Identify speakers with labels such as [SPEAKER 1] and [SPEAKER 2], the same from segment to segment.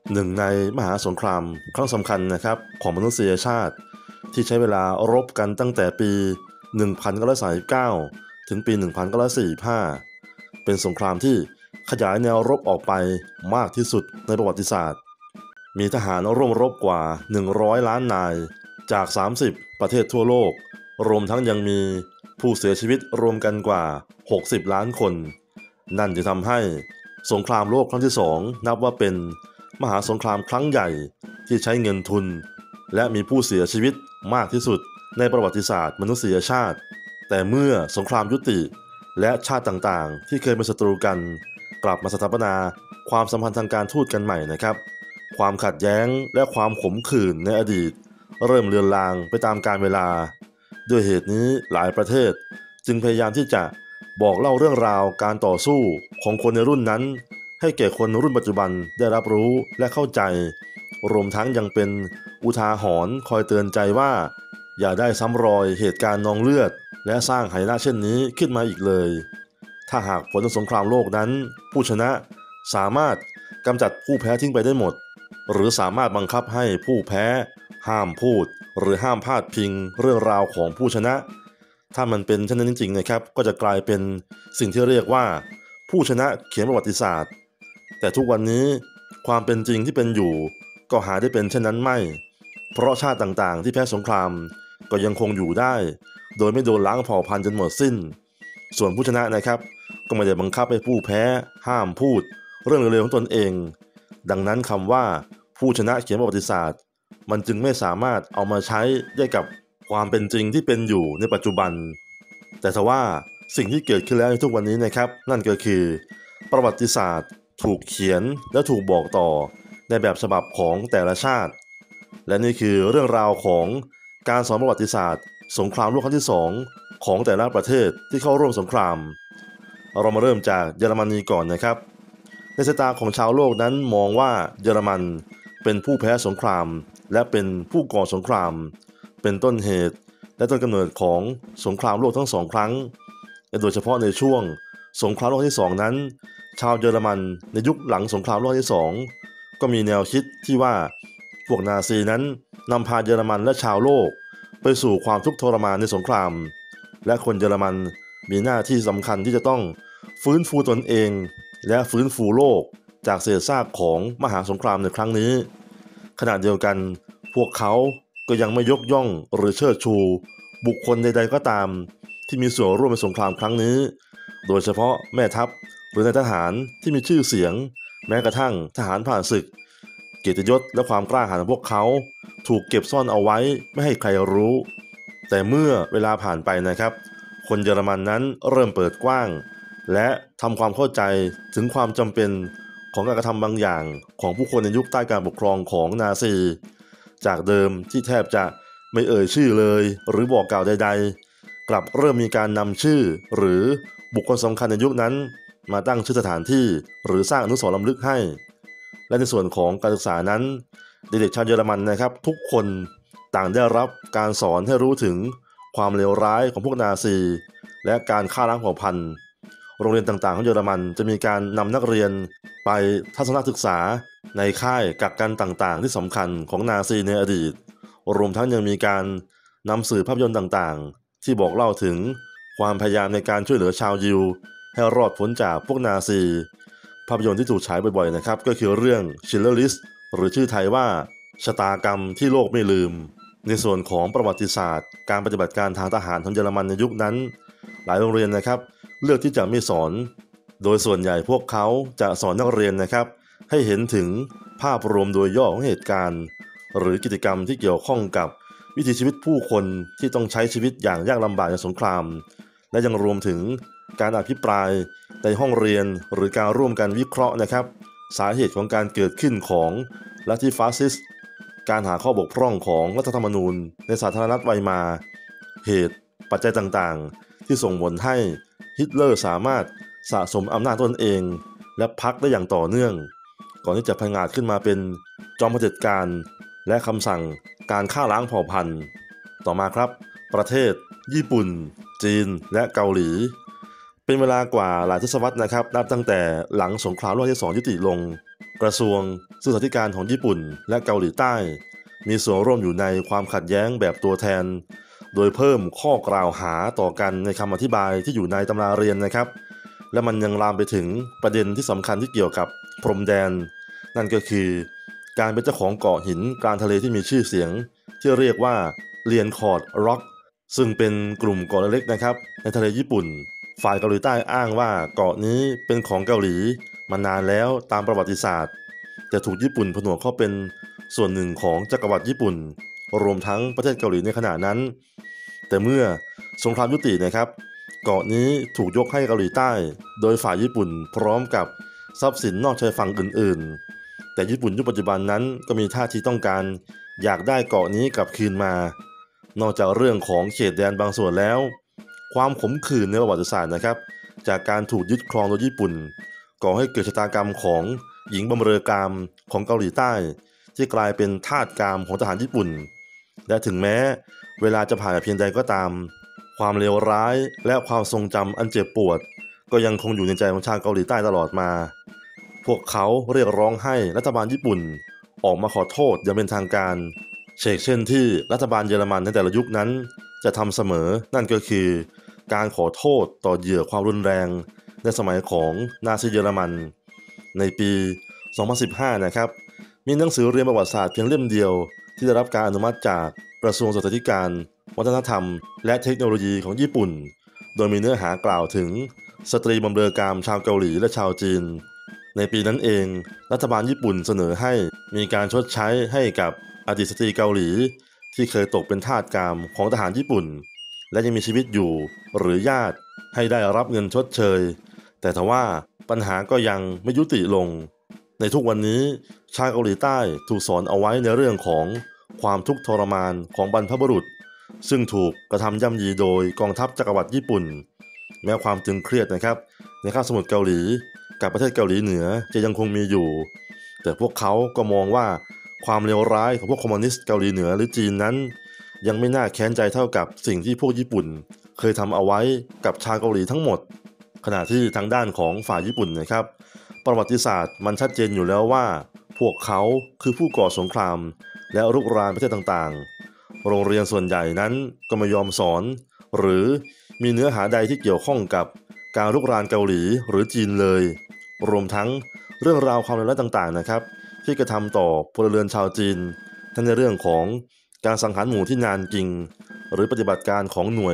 [SPEAKER 1] หนึ่งในมหาสงครามครั้งสำคัญนะครับของมนุษยชาติที่ใช้เวลารบกันตั้งแต่ปี 1939 ถึงปี 1945 เป็นสงครามที่ขยายแนวรบออกไปมากที่สุดในประวัติศาสตร์มีทหารร่วมรบกว่า 100 ล้านนายจาก 30 ประเทศทั่วโลกรวมทั้งยังมีผู้เสียชีวิตรวมกันกว่า 60 ล้านคนนั่นจะทำให้สงครามโลกครั้งที่สองนับว่าเป็นมหาสงครามครั้งใหญ่ที่ใช้เงินทุนและมีผู้เสียชีวิตมากที่สุดในประวัติศาสตร์มนุษยชาติแต่เมื่อสงครามยุติและชาติต่างๆที่เคยเป็นศัตรูกันกลับมาสถาปนาความสัมพันธ์ทางการทูตกันใหม่นะครับความขัดแย้งและความขมขื่นในอดีตเริ่มเลือนลางไปตามกาลเวลาด้วยเหตุนี้หลายประเทศจึงพยายามที่จะบอกเล่าเรื่องราวการต่อสู้ของคนในรุ่นนั้นให้แก่คนรุ่นปัจจุบันได้รับรู้และเข้าใจรวมทั้งยังเป็นอุทาหรณ์คอยเตือนใจว่าอย่าได้ซ้ำรอยเหตุการณ์นองเลือดและสร้างหายนะเช่นนี้ขึ้นมาอีกเลยถ้าหากผลสงครามโลกนั้นผู้ชนะสามารถกำจัดผู้แพ้ทิ้งไปได้หมดหรือสามารถบังคับให้ผู้แพ้ห้ามพูดหรือห้ามพาดพิงเรื่องราวของผู้ชนะถ้ามันเป็นเช่นนั้นจริงๆนะครับก็จะกลายเป็นสิ่งที่เรียกว่าผู้ชนะเขียนประวัติศาสตร์แต่ทุกวันนี้ความเป็นจริงที่เป็นอยู่ก็หาได้เป็นเช่นนั้นไม่เพราะชาติต่างๆที่แพ้สงครามก็ยังคงอยู่ได้โดยไม่โดนล้างเผ่าพันธุ์จนหมดสิ้นส่วนผู้ชนะนะครับก็ไม่ได้บังคับให้ผู้แพ้ห้ามพูดเรื่องเร็วๆของตนเองดังนั้นคำว่าผู้ชนะเขียนประวัติศาสตร์มันจึงไม่สามารถเอามาใช้ได้กับความเป็นจริงที่เป็นอยู่ในปัจจุบันแต่ทว่าสิ่งที่เกิดขึ้นแล้วในทุกวันนี้นะครับนั่นก็คือประวัติศาสตร์ถูกเขียนและถูกบอกต่อในแบบฉบับของแต่ละชาติและนี่คือเรื่องราวของการสอนประวัติศาสตร์สงครามโลกครั้งที่สองของแต่ละประเทศที่เข้าร่วมสงครามเรามาเริ่มจากเยอรมนีก่อนนะครับในสายตาของชาวโลกนั้นมองว่าเยอรมันเป็นผู้แพ้สงครามและเป็นผู้ก่อสงครามเป็นต้นเหตุและต้นกำเนิดของสงครามโลกทั้งสองครั้งและโดยเฉพาะในช่วงสงครามโลกที่สองนั้นชาวเยอรมันในยุคหลังสงครามโลกที่สองก็มีแนวคิดที่ว่าพวกนาซีนั้นนำพาเยอรมันและชาวโลกไปสู่ความทุกข์ทรมานในสงครามและคนเยอรมันมีหน้าที่สำคัญที่จะต้องฟื้นฟูตนเองและฟื้นฟูโลกจากเศษซากของมหาสงครามในครั้งนี้ขณะเดียวกันพวกเขาก็ยังไม่ยกย่องหรือเชิดชูบุคคลใดๆก็ตามที่มีส่วนร่วมในสงครามครั้งนี้โดยเฉพาะแม่ทัพหรือนายทหารที่มีชื่อเสียงแม้กระทั่งทหารผ่านศึกเกียรติยศและความกล้าหาญของพวกเขาถูกเก็บซ่อนเอาไว้ไม่ให้ใครรู้แต่เมื่อเวลาผ่านไปนะครับคนเยอรมันนั้นเริ่มเปิดกว้างและทำความเข้าใจถึงความจำเป็นของการกระทำบางอย่างของผู้คนในยุคใต้การปกครองของนาซีจากเดิมที่แทบจะไม่เอ่ยชื่อเลยหรือบอกกล่าวใดๆกลับเริ่มมีการนำชื่อหรือบุคคลสำคัญในยุคนั้นมาตั้งชื่อสถานที่หรือสร้างอนุสรณ์ล้ำลึกให้และในส่วนของการศึกษานั้นเด็กๆชาวเยอรมันนะครับทุกคนต่างได้รับการสอนให้รู้ถึงความเลวร้ายของพวกนาซีและการฆ่าล้างเผ่าพันธุ์โรงเรียนต่างๆของเยอรมันจะมีการนำนักเรียนไปทัศนศึกษาในค่ายกักกันต่างๆที่สำคัญของนาซีในอดีตรวมทั้งยังมีการนำสื่อภาพยนตร์ต่างๆที่บอกเล่าถึงความพยายามในการช่วยเหลือชาวยิวให้รอดพ้นจากพวกนาซีภาพยนตร์ที่ถูกฉายบ่อยๆนะครับก็คือเรื่อง Schindler's List หรือชื่อไทยว่าชะตากรรมที่โลกไม่ลืมในส่วนของประวัติศาสตร์การปฏิบัติการทางทหารของเยอรมันในยุคนั้นหลายโรงเรียนนะครับเลือกที่จะไม่สอนโดยส่วนใหญ่พวกเขาจะสอนนักเรียนนะครับให้เห็นถึงภาพรวมโดยย่อของเหตุการณ์หรือกิจกรรมที่เกี่ยวข้องกับวิถีชีวิตผู้คนที่ต้องใช้ชีวิตอย่างยากลำบากในสงครามและยังรวมถึงการอภิปรายในห้องเรียนหรือการร่วมกันวิเคราะห์นะครับสาเหตุของการเกิดขึ้นของลัทธิฟาสซิสต์การหาข้อบกพร่องของรัฐธรรมนูญในสาธารณรัฐไวมาร์เหตุปัจจัยต่างๆที่ส่งผลให้ฮิตเลอร์สามารถสะสมอำนาจตนเองและพรรคได้อย่างต่อเนื่องก่อนที่จะผงาดขึ้นมาเป็นจอมเผด็จการและคำสั่งการฆ่าล้างเผ่าพันธุ์ต่อมาครับประเทศญี่ปุ่นจีนและเกาหลีเป็นเวลากว่าหลายทศวรรษนะครับนับตั้งแต่หลังสงครามโลกที่2ยุติลงกระทรวงศึกษาธิการของญี่ปุ่นและเกาหลีใต้มีส่วนร่วมอยู่ในความขัดแย้งแบบตัวแทนโดยเพิ่มข้อกล่าวหาต่อกันในคำอธิบายที่อยู่ในตำราเรียนนะครับและมันยังลามไปถึงประเด็นที่สำคัญที่เกี่ยวกับพรมแดนนั่นก็คือการเป็นเจ้าของเกาะหินกลางทะเลที่มีชื่อเสียงที่เรียกว่าเลียนคอร์ดร็อกซึ่งเป็นกลุ่มเกาะเล็กๆนะครับในทะเลญี่ปุ่นฝ่ายเกาหลีใต้อ้างว่าเกาะนี้เป็นของเกาหลีมานานแล้วตามประวัติศาสตร์แต่ถูกญี่ปุ่นผนวกเข้าเป็นส่วนหนึ่งของจักรวรรดิญี่ปุ่นรวมทั้งประเทศเกาหลีในขณะนั้นแต่เมื่อสงครามยุตินะครับเกาะนี้ถูกยกให้เกาหลีใต้โดยฝ่ายญี่ปุ่นพร้อมกับทรัพย์สินนอกชายฝั่งอื่นๆแต่ญี่ปุ่นยุคปัจจุบันนั้นก็มีท่าทีต้องการอยากได้เกาะนี้กลับคืนมานอกจากเรื่องของเขตแดนบางส่วนแล้วความขมขื่นในประวัติศาสตร์นะครับจากการถูกยึดครองโดยญี่ปุ่นก่อให้เกิดชะตากรรมของหญิงบำเรอกามของเกาหลีใต้ที่กลายเป็นทาสกามของทหารญี่ปุ่นและถึงแม้เวลาจะผ่านเพียงใดก็ตามความเลวร้ายและความทรงจำอันเจ็บปวดก็ยังคงอยู่ในใจของชาวเกาหลีใต้ตลอดมาพวกเขาเรียกร้องให้รัฐบาลญี่ปุ่นออกมาขอโทษอย่างเป็นทางการเช่นที่รัฐบาลเยอรมันในแต่ละยุคนั้นจะทำเสมอนั่นก็คือการขอโทษต่อเหยื่อความรุนแรงในสมัยของนาซีเยอรมันในปี 2015 นะครับมีหนังสือเรียนประวัติศาสตร์เพียงเล่มเดียวที่ได้รับการอนุมัติจากกระทรวงศึกษาธิการวัฒนธรรมและเทคโนโลยีของญี่ปุ่นโดยมีเนื้อหากล่าวถึงสตรีบำเรอกามชาวเกาหลีและชาวจีนในปีนั้นเองรัฐบาลญี่ปุ่นเสนอให้มีการชดใช้ให้กับอดีตสตรีเกาหลีที่เคยตกเป็นทาสกามของทหารญี่ปุ่นและยังมีชีวิตอยู่หรือญาติให้ได้รับเงินชดเชยแต่ทว่าปัญหาก็ยังไม่ยุติลงในทุกวันนี้ชาวเกาหลีใต้ถูกสอนเอาไว้ในเรื่องของความทุกข์ทรมานของบรรพบุรุษซึ่งถูกกระทำย่ำยีโดยกองทัพจักรวรรดิญี่ปุ่นแม้ความตึงเครียดนะครับในคาบสมุทรเกาหลีกับประเทศเกาหลีเหนือจะยังคงมีอยู่แต่พวกเขาก็มองว่าความเลวร้ายของพวกคอมมิวนิสต์เกาหลีเหนือหรือจีนนั้นยังไม่น่าแค้นใจเท่ากับสิ่งที่พวกญี่ปุ่นเคยทำเอาไว้กับชาวเกาหลีทั้งหมดขณะที่ทางด้านของฝ่ายญี่ปุ่นนะครับประวัติศาสตร์มันชัดเจนอยู่แล้วว่าพวกเขาคือผู้ก่อสงครามและรุกรานประเทศต่างๆโรงเรียนส่วนใหญ่นั้นก็ไม่ยอมสอนหรือมีเนื้อหาใดที่เกี่ยวข้องกับการรุกรานเกาหลีหรือจีนเลยรวมทั้งเรื่องราวความเลวร้ายต่างๆนะครับที่กระทำต่อพลเรือนชาวจีนทั้งในเรื่องของการสังหารหมู่ที่นานกิงหรือปฏิบัติการของหน่วย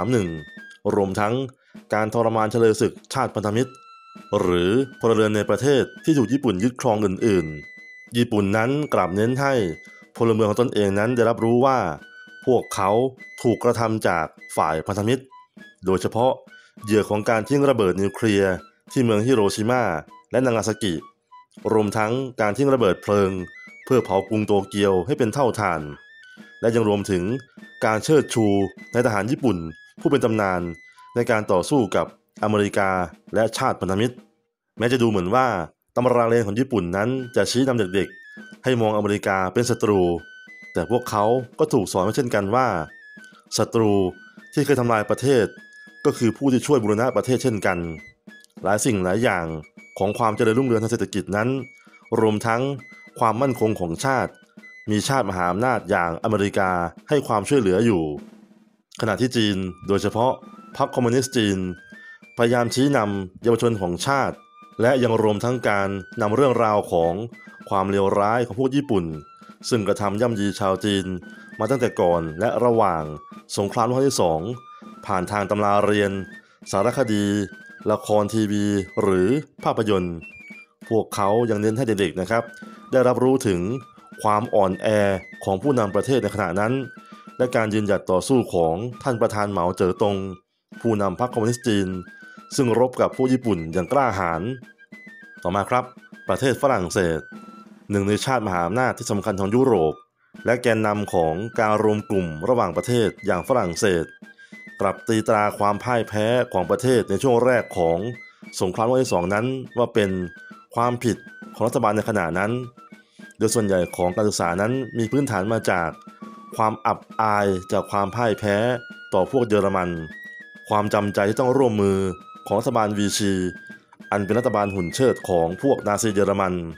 [SPEAKER 1] 731 รวมทั้งการทรมานเฉลยศึกชาติพันธมิตรหรือพลเรือนในประเทศที่ถูกญี่ปุ่นยึดครองอื่นๆญี่ปุ่นนั้นกลับเน้นให้พลเมืองของตนเองนั้นได้รับรู้ว่าพวกเขาถูกกระทำจากฝ่ายพันธมิตรโดยเฉพาะเหยื่อของการทิ้งระเบิดนิวเคลียร์ที่เมืองฮิโรชิมาและนางาซากิรวมทั้งการทิ้งระเบิดเพลิงเพื่อเผากรุงโตเกียวให้เป็นเท่าฐานและยังรวมถึงการเชิดชูในทหารญี่ปุ่นผู้เป็นตำนานในการต่อสู้กับอเมริกาและชาติพันธมิตรแม้จะดูเหมือนว่าตำราเรียนของญี่ปุ่นนั้นจะชี้นำเด็กๆให้มองอเมริกาเป็นศัตรูแต่พวกเขาก็ถูกสอนมาเช่นกันว่าศัตรูที่เคยทำลายประเทศก็คือผู้ที่ช่วยบูรณะประเทศเช่นกันหลายสิ่งหลายอย่างของความเจริญรุ่งเรืองทางเศรษฐกิจนั้นรวมทั้งความมั่นคงของชาติมีชาติมหาอำนาจอย่างอเมริกาให้ความช่วยเหลืออยู่ขณะที่จีนโดยเฉพาะพรรคคอมมิวนิสต์จีนพยายามชี้นำเยาวชนของชาติและยังรวมทั้งการนำเรื่องราวของความเลวร้ายของพวกญี่ปุ่นซึ่งกระทำย่ำยีชาวจีนมาตั้งแต่ก่อนและระหว่างสงครามโลกครั้งที่2ผ่านทางตำราเรียนสารคดีละครทีวีหรือภาพยนตร์พวกเขายังเน้นให้เด็กๆนะครับได้รับรู้ถึงความอ่อนแอของผู้นำประเทศในขณะนั้นและการยืนหยัดต่อสู้ของท่านประธานเหมาเจ๋อตงผู้นำพรรคคอมมิวนิสต์จีนซึ่งรบกับผู้ญี่ปุ่นอย่างกล้าหาญต่อมาครับประเทศฝรั่งเศสหนึ่งในชาติมหาอำนาจที่สำคัญของยุโรปและแกนนำของการรวมกลุ่มระหว่างประเทศอย่างฝรั่งเศสกลับตีตราความพ่ายแพ้ของประเทศในช่วงแรกของสงครามโลกที่2นั้นว่าเป็นความผิดของรัฐบาลในขณะนั้นโดยส่วนใหญ่ของการศึกษานั้นมีพื้นฐานมาจากความอับอายจากความพ่ายแพ้ต่อพวกเยอรมันความจำใจที่ต้องร่วมมือของรัฐบาลวีชีอันเป็นรัฐบาลหุ่นเชิดของพวกนาซีเยอรมัน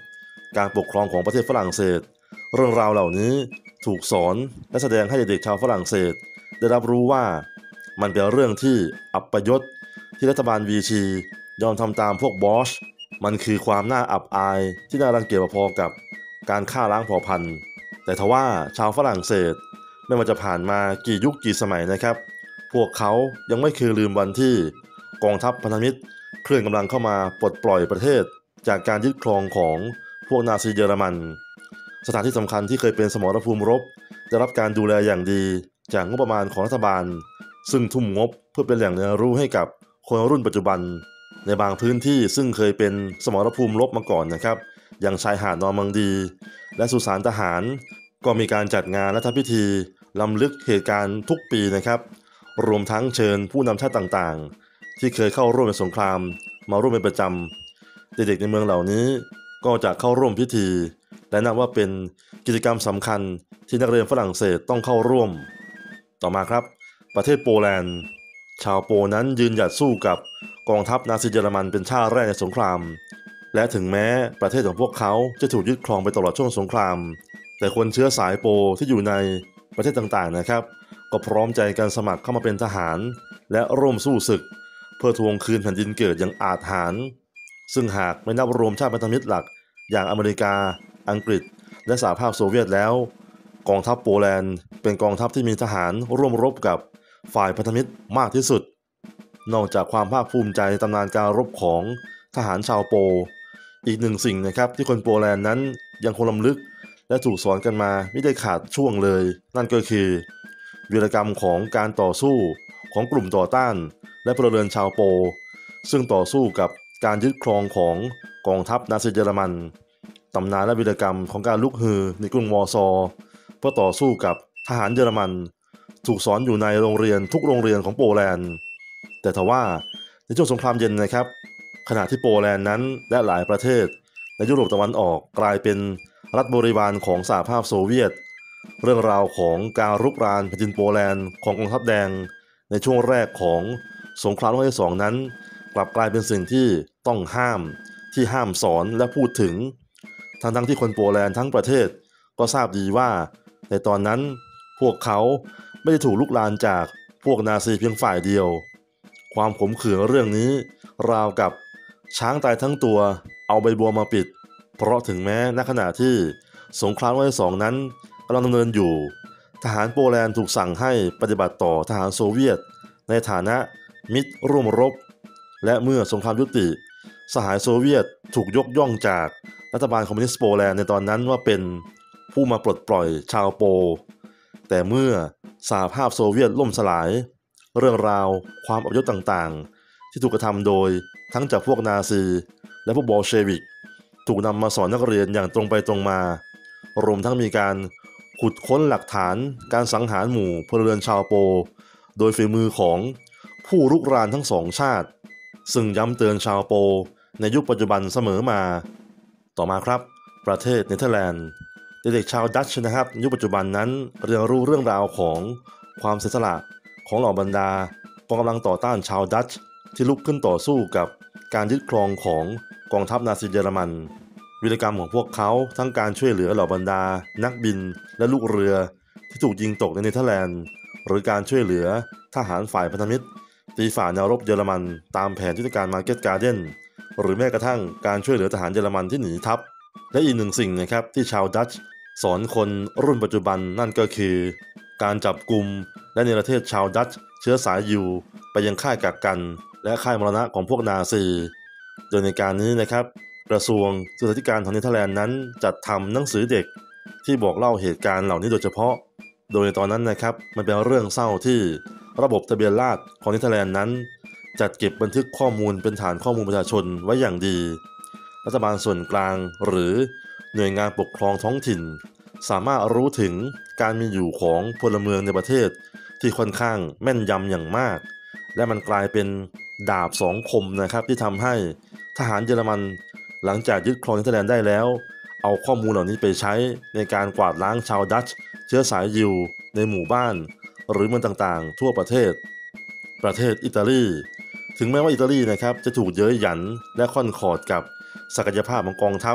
[SPEAKER 1] การปกครองของประเทศฝรั่งเศสเรื่องราวเหล่านี้ถูกสอนและแสดงให้เด็กๆชาวฝรั่งเศสได้รับรู้ว่ามันเป็นเรื่องที่อัปยศที่รัฐบาลวีชียอมทำตามพวกบอชมันคือความน่าอับอายที่น่ารังเกียจพอๆกับการฆ่าล้างเผ่าพันธุ์แต่ทว่าชาวฝรั่งเศสไม่ว่าจะผ่านมากี่ยุคกี่สมัยนะครับพวกเขายังไม่เคยลืมวันที่กองทัพพันธมิตรเคลื่อนกำลังเข้ามาปลดปล่อยประเทศจากการยึดครองของพวกนาซีเยอรมันสถานที่สำคัญที่เคยเป็นสมรภูมิรบได้รับการดูแลอย่างดีจากงบประมาณของรัฐบาลซึ่งทุ่มงบเพื่อเป็นแหล่งเรียนรู้ให้กับคนรุ่นปัจจุบันในบางพื้นที่ซึ่งเคยเป็นสมรภูมิรบมาก่อนนะครับอย่างชายหาดนอร์มังดีและสุสานทหารก็มีการจัดงานและทำพิธีรำลึกเหตุการณ์ทุกปีนะครับรวมทั้งเชิญผู้นำชาติต่างๆที่เคยเข้าร่วมในสงครามมาร่วมเป็นประจำเด็กๆในเมืองเหล่านี้ก็จะเข้าร่วมพิธีและนับว่าเป็นกิจกรรมสำคัญที่นักเรียนฝรั่งเศสต้องเข้าร่วมต่อมาครับประเทศโปแลนด์ชาวโปนั้นยืนหยัดสู้กับกองทัพนาซีเยอรมันเป็นชาติแรกในสงครามและถึงแม้ประเทศของพวกเขาจะถูกยึดครองไปตลอดช่วงสงครามแต่คนเชื้อสายโปที่อยู่ในประเทศต่างๆนะครับก็พร้อมใจกันสมัครเข้ามาเป็นทหารและร่วมสู้ศึกเพื่อทวงคืนแผ่นดินเกิดอย่างอาจหาญซึ่งหากไม่นับรวมชาติพันธมิตรหลักอย่างอเมริกาอังกฤษและสหภาพโซเวียตแล้วกองทัพโปแลนด์เป็นกองทัพที่มีทหารร่วมรบกับฝ่ายพันธมิตรมากที่สุดนอกจากความภาคภูมิใจในตำนานการรบของทหารชาวโปอีกหนึ่งสิ่งนะครับที่คนโปแลนด์นั้นยังคงรำลึกและถูกสอนกันมาไม่ได้ขาดช่วงเลยนั่นก็คือวีรกรรมของการต่อสู้ของกลุ่มต่อต้านและพลเรือนชาวโปซึ่งต่อสู้กับการยึดครองของกองทัพนาซีเยอรมันตำนานและวีรกรรมของการลุกฮือในกรุงวอร์ซอเพื่อต่อสู้กับทหารเยอรมันถูกสอนอยู่ในโรงเรียนทุกโรงเรียนของโปแลนด์แต่ทว่าในช่วงสงครามเย็นนะครับขณะที่โปแลนด์นั้นและหลายประเทศในยุโรปตะวันออกกลายเป็นรัฐบริวารของสหภาพโซเวียตเรื่องราวของการรุกรานแผ่นดินโปแลนด์ของกองทัพแดงในช่วงแรกของสงครามโลกครั้งที่ 2นั้นกลับกลายเป็นสิ่งที่ต้องห้ามสอนและพูดถึงทั้งที่คนโปแลนด์ทั้งประเทศก็ทราบดีว่าในตอนนั้นพวกเขาไม่ได้ถูกลุกลานจากพวกนาซีเพียงฝ่ายเดียวความขมขื่นเรื่องนี้ราวกับช้างตายทั้งตัวเอาใบบัวมาปิดเพราะถึงแม้ณขณะที่สงครามโลกครั้งที่ 2นั้นกำลังดำเนินอยู่ทหารโปแลนด์ถูกสั่งให้ปฏิบัติต่อทหารโซเวียตในฐานะมิตรร่วมรบและเมื่อสงครามยุติสหายโซเวียตถูกยกย่องจากรัฐบาลคอมมิวนิสต์โปแลนด์ในตอนนั้นว่าเป็นผู้มาปลดปล่อยชาวโปแต่เมื่อสหภาพโซเวียตล่มสลายเรื่องราวความอัปยศต่างๆที่ถูกกระทำโดยทั้งจากพวกนาซีและพวกบอลเชวิกถูกนำมาสอนนักเรียนอย่างตรงไปตรงมารวมทั้งมีการขุดค้นหลักฐานการสังหารหมู่พลเรือนชาวโปโดยฝีมือของผู้รุกรานทั้งสองชาติซึ่งย้ำเตือนชาวโปในยุคปัจจุบันเสมอมาต่อมาครับประเทศเนเธอร์แลนด์เด็กๆชาวดัตช์นะครับในยุคปัจจุบันนั้นเรียนรู้เรื่องราวของความเสียสละของเหล่าบรรดากองกำลังต่อต้านชาวดัตช์ที่ลุกขึ้นต่อสู้กับการยึดครองของกองทัพนาซีเยอรมันวีรกรรมของพวกเขาทั้งการช่วยเหลือเหล่าบรรดานักบินและลูกเรือที่ถูกยิงตกในเนเธอร์แลนด์หรือการช่วยเหลือทหารฝ่ายพันธมิตรตีฝ่าแนวรบเยอรมันตามแผนยุทธการมาร์เก็ตการ์เด้นหรือแม้กระทั่งการช่วยเหลือทหารเยอรมันที่หนีทัพและอีกหนึ่งสิ่งนะครับที่ชาวดัตช์สอนคนรุ่นปัจจุบันนั่นก็คือการจับกุมและเนรเทศชาวดัตช์เชื้อสายยิวไปยังค่ายกักกันและค่ายมรณะของพวกนาซีโดยในการนี้นะครับกระทรวงศึกษาธิการของเนเธอร์แลนด์นั้นจัดทำหนังสือเด็กที่บอกเล่าเหตุการณ์เหล่านี้โดยเฉพาะโดยในตอนนั้นนะครับมันเป็นเรื่องเศร้าที่ระบบทะเบียนราษฎร์ของเนเธอร์แลนด์นั้นจัดเก็บบันทึกข้อมูลเป็นฐานข้อมูลประชาชนไว้อย่างดีรัฐบาลส่วนกลางหรือหน่วยงานปกครองท้องถิ่นสามารถรู้ถึงการมีอยู่ของพลเมืองในประเทศที่ค่อนข้างแม่นยำอย่างมากและมันกลายเป็นดาบสองคมนะครับที่ทำให้ทหารเยอรมันหลังจากยึดครองเนเธอร์แลนด์ได้แล้วเอาข้อมูลเหล่านี้ไปใช้ในการกวาดล้างชาวดัตช์เชื้อสายยิวในหมู่บ้านหรือเมืองต่างๆทั่วประเทศอิตาลีถึงแม้ว่าอิตาลีนะครับจะถูกเย้ยหยันและค่อนขอดกับศักยภาพของกองทัพ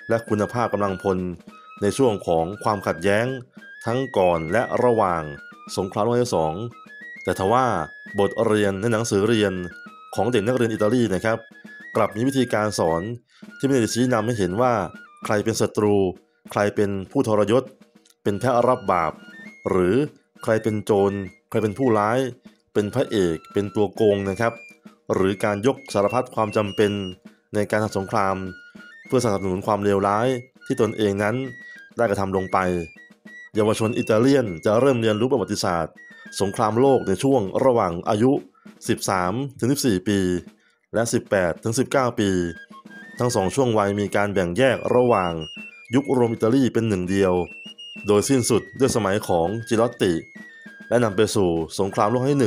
[SPEAKER 1] และคุณภาพกำลังพลในช่วงของความขัดแย้งทั้งก่อนและระหว่างสงครามโลกครั้งที่2แต่ทว่าบทเรียนในหนังสือเรียนของเด็กนักเรียนอิตาลีนะครับกลับมีวิธีการสอนที่ไม่ได้ชี้นำให้เห็นว่าใครเป็นศัตรูใครเป็นผู้ทรยศเป็นแพะรับบาปหรือใครเป็นโจรใครเป็นผู้ร้ายเป็นพระเอกเป็นตัวโกงนะครับหรือการยกสารพัดความจำเป็นในการทำสงครามเพื่อสนับสนุนความเลวร้ายที่ตนเองนั้นได้กระทำลงไปเยาวชนอิตาเลียนจะเริ่มเรียนรู้ประวัติศาสตร์สงครามโลกในช่วงระหว่างอายุ 13-14 ปีและ 18-19 ปีทั้งสองช่วงวัยมีการแบ่งแยกระหว่างยุคโรมอิตาลีเป็นหนึ่งเดียวโดยสิ้นสุดด้วยสมัยของจิรอตติและนำไปสู่สงครามโลกครั้งที่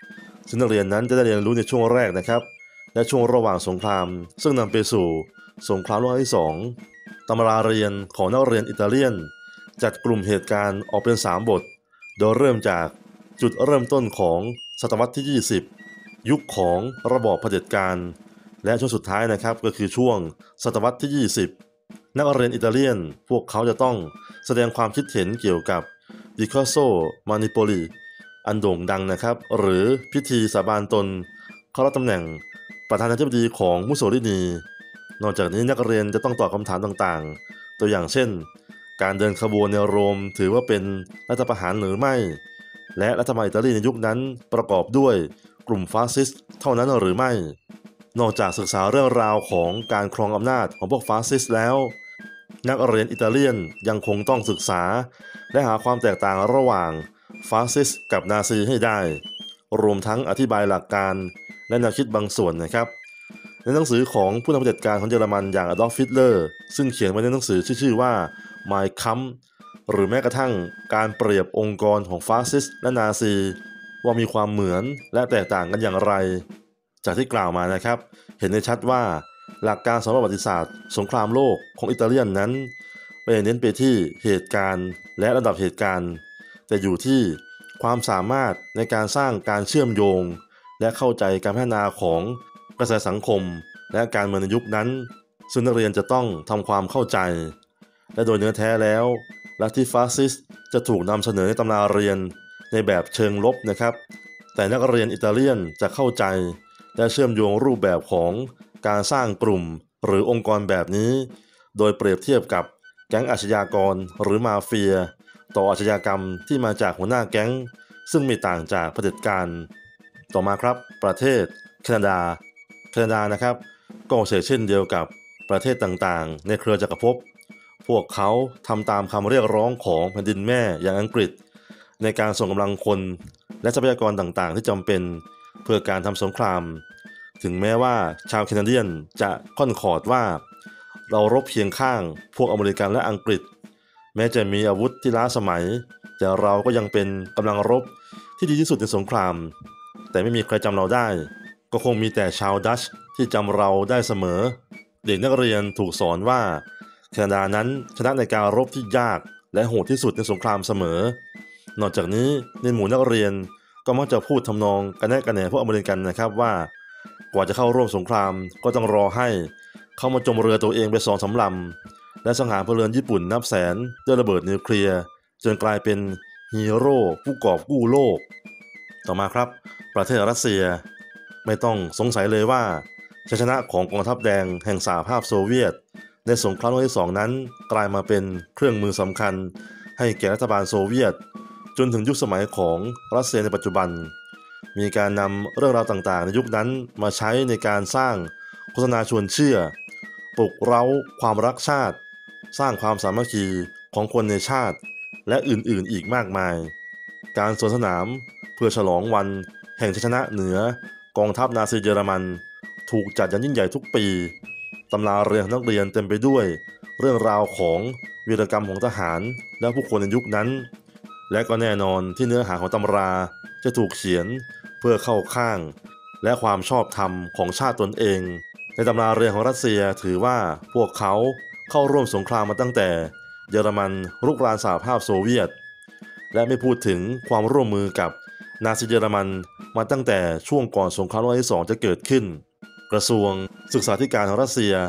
[SPEAKER 1] 1ซึ่งนักเรียนนั้นจะได้เรียนรู้ในช่วงแรกนะครับและช่วงระหว่างสงครามซึ่งนำไปสู่สงครามโลกครั้งที่2ตำราเรียนของนักเรียนอิตาเลียนจัดกลุ่มเหตุการณ์ออกเป็น3บทโดยเริ่มจากจุดเริ่มต้นของศตวรรษที่20ยุคของระบอบเผด็จการและช่วงสุดท้ายนะครับก็คือช่วงศตวรรษที่20นักเรียนอิตาเลียนพวกเขาจะต้องแสดงความคิดเห็นเกี่ยวกับดิคาโซมานิโปลีอันโด่งดังนะครับหรือพิธีสาบานตนเข้ารับตำแหน่งประธานาธิบดีของมุสโสลินีนอกจากนี้นักเรียนจะต้องตอบคำถามต่างๆตัวอย่างเช่นการเดินขบวนในโรมถือว่าเป็นรัฐประหารหรือไม่และรัฐบาลอิตาลีในยุคนั้นประกอบด้วยกลุ่มฟาสซิสต์เท่านั้นหรือไม่นอกจากศึกษาเรื่องราวของการครองอำนาจของพวกฟาสซิสต์แล้วนักเรียนอิตาเลียนยังคงต้องศึกษาและหาความแตกต่างระหว่างฟาสซิสต์กับนาซีให้ได้รวมทั้งอธิบายหลักการและแนวคิดบางส่วนนะครับในหนังสือของผู้นำเผด็จการของเยอรมันอย่างอดอล์ฟ ฮิตเลอร์ซึ่งเขียนไว้ในหนังสือชื่อว่า Mein Kampf หรือแม้กระทั่งการเปรียบองค์กรของฟาสซิสต์และนาซีว่ามีความเหมือนและแตกต่างกันอย่างไรจากที่กล่าวมานะครับเห็นได้ชัดว่าหลักการสอนประวัติศาสตร์สงครามโลกของอิตาเลียนนั้นไม่ได้เน้นไปที่เหตุการณ์และระดับเหตุการณ์แต่อยู่ที่ความสามารถในการสร้างการเชื่อมโยงและเข้าใจการพัฒนาของกระแสสังคมและการเมืองในยุคนั้นซึ่งนักเรียนจะต้องทำความเข้าใจและโดยเนื้อแท้แล้วลัทธิฟาสซิสต์จะถูกนำเสนอในตำราเรียนในแบบเชิงลบนะครับแต่นักเรียนอิตาเลียนจะเข้าใจและเชื่อมโยงรูปแบบของการสร้างกลุ่มหรือองค์กรแบบนี้โดยเปรียบเทียบกับแก๊งอาชญากรหรือมาเฟียต่ออาชญากรรมที่มาจากหัวหน้าแก๊งซึ่งไม่ต่างจากเผด็จการต่อมาครับประเทศแคนาดานะครับก็เช่นเดียวกับประเทศต่างๆในเครือจักรภพพวกเขาทำตามคำเรียกร้องของแผ่นดินแม่อย่างอังกฤษในการส่งกำลังคนและทรัพยากรต่างๆที่จำเป็นเพื่อการทำสงครามถึงแม้ว่าชาวแคนาเดียนจะค่อนขอดว่าเรารบเคียงข้างพวกอเมริกันและอังกฤษแม้จะมีอาวุธที่ล้าสมัยแต่เราก็ยังเป็นกำลังรบที่ดีที่สุดในสงครามแต่ไม่มีใครจำเราได้ก็คงมีแต่ชาวดัชที่จำเราได้เสมอเด็กนักเรียนถูกสอนว่าแคนาดานั้นชนะในการรบที่ยากและโหดที่สุดในสงครามเสมอนอกจากนี้ในหมู่นักเรียนก็มักจะพูดทำนองกันแน่กันแหน่พวกอเมริกันนะครับว่ากว่าจะเข้าร่วมสงครามก็ต้องรอให้เข้ามาจมเรือตัวเองไป2-3 ลำและสังหารพลเรือนญี่ปุ่นนับแสนด้วยระเบิดนิวเคลียร์จนกลายเป็นฮีโร่ผู้กอบกู้โลกต่อมาครับประเทศรัสเซียไม่ต้องสงสัยเลยว่าชัยชนะของกองทัพแดงแห่งสหภาพโซเวียตในสงครามโลกที่2นั้นกลายมาเป็นเครื่องมือสำคัญให้แก่รัฐบาลโซเวียตจนถึงยุคสมัยของรัสเซียในปัจจุบันมีการนำเรื่องราวต่างๆในยุคนั้นมาใช้ในการสร้างโฆษณาชวนเชื่อปลุกเร้าความรักชาติสร้างความสามัคคีของคนในชาติและอื่นๆอีกมากมายการสวนสนามเพื่อฉลองวันแห่งชัยชนะเหนือกองทัพนาซีเยอรมันถูกจัดอย่างยิ่งใหญ่ทุกปีตำราเรียนของนักเรียนเต็มไปด้วยเรื่องราวของวีรกรรมของทหารและผู้คนในยุคนั้นและก็แน่นอนที่เนื้อหาของตำราจะถูกเขียนเพื่อเข้าข้างและความชอบธรรมของชาติตนเองในตำราเรียนของรัสเซียถือว่าพวกเขาเข้าร่วมสงครามมาตั้งแต่เยอรมันรุกรานสหภาพโซเวียตและไม่พูดถึงความร่วมมือกับนาซีเยอรมันมาตั้งแต่ช่วงก่อนสงครามโลกที่2จะเกิดขึ้นกระทรวงศึกษาธิการของรัสเซีย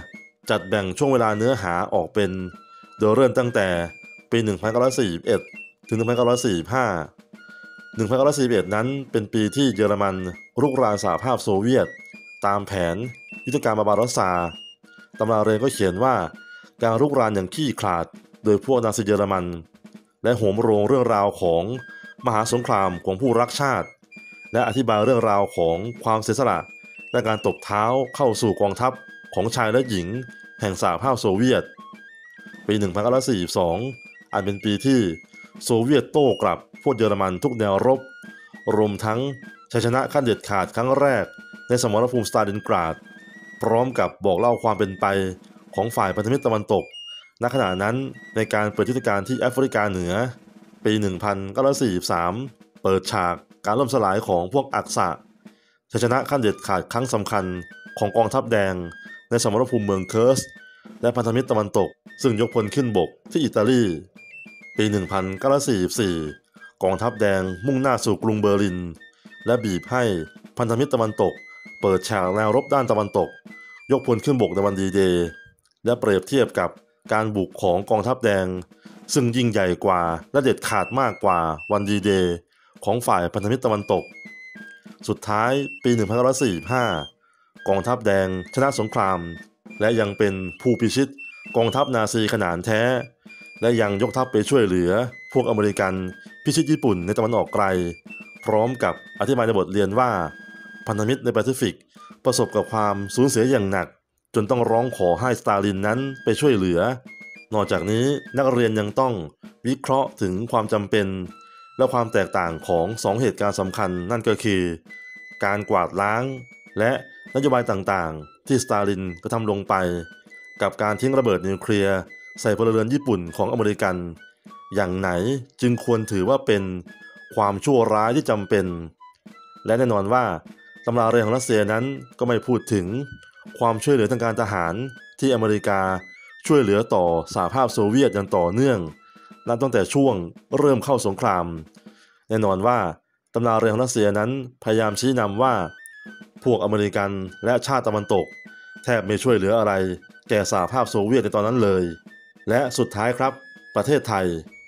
[SPEAKER 1] จัดแบ่งช่วงเวลาเนื้อหาออกเป็นโดยเริ่มตั้งแต่ปี 1941 ถึง 1945 1941 นั้นเป็นปีที่เยอรมันรุกรานสหภาพโซเวียตตามแผนยุทธการบาบาโรสซาตำราเรียนก็เขียนว่าการรุกรานอย่างขี้ขลาดโดยพวกนาซีเยอรมันและโหมโรงเรื่องราวของมหาสงครามของผู้รักชาติและอธิบายเรื่องราวของความเสียสละและการตบเท้าเข้าสู่กองทัพของชายและหญิงแห่งสหภาพโซเวียตปี 1942 อาจเป็นปีที่โซเวียตโต้กลับพวกเยอรมันทุกแนวรบรวมทั้งชัยชนะขั้นเด็ดขาดครั้งแรกในสมรภูมิสตาลินกราดพร้อมกับบอกเล่าความเป็นไปของฝ่ายพันธมิตรตะวันตกณขณะนั้นในการเปิดยุทธการที่แอฟริกาเหนือปี 1943 เปิดฉากการล่มสลายของพวกอักษะชัยชนะขั้นเด็ดขาดครั้งสำคัญของกองทัพแดงในสมรภูมิเมืองเคิร์สและพันธมิตรตะวันตกซึ่งยกพลขึ้นบกที่อิตาลีปี 1944 กองทัพแดงมุ่งหน้าสู่กรุงเบอร์ลินและบีบให้พันธมิตรตะวันตกเปิดฉากแนวรบด้านตะวันตกยกพลขึ้นบกในวันดีเดย์และเปรียบเทียบกับการบุกของกองทัพแดงซึ่งยิ่งใหญ่กว่าและเด็ดขาดมากกว่าวันดีเดย์ของฝ่ายพันธมิตรตะวันตกสุดท้ายปี 1945 กองทัพแดงชนะสงครามและยังเป็นผู้พิชิตกองทัพนาซีขนาดแท้และยังยกทัพไปช่วยเหลือพวกอเมริกันพิชิตญี่ปุ่นในตะวันออกไกลพร้อมกับอธิบายในบทเรียนว่าพันธมิตรในแปซิฟิกประสบกับความสูญเสียอย่างหนักจนต้องร้องขอให้สตาลินนั้นไปช่วยเหลือนอกจากนี้นักเรียนยังต้องวิเคราะห์ถึงความจำเป็นและความแตกต่างของ2เหตุการณ์สำคัญนั่นก็คือการกวาดล้างและนโยบายต่างๆที่สตาลินกระทำลงไปกับการทิ้งระเบิดนิวเคลียร์ใส่พลเรือนญี่ปุ่นของอเมริกันอย่างไหนจึงควรถือว่าเป็นความชั่วร้ายที่จำเป็นและแน่นอนว่าตำราเรียนของรัสเซียนั้นก็ไม่พูดถึงความช่วยเหลือทางการทหารที่อเมริกาช่วยเหลือต่อสหภาพโซเวียตอย่างต่อเนื่องนับตั้งแต่ช่วงเริ่มเข้าสงครามแน่นอนว่าตำราเรียนของรัสเซียนั้นพยายามชี้นำว่าพวกอเมริกันและชาติตะวันตกแทบไม่ช่วยเหลืออะไรแก่สหภาพโซเวียตในตอนนั้นเลยและสุดท้ายครับประเทศไทย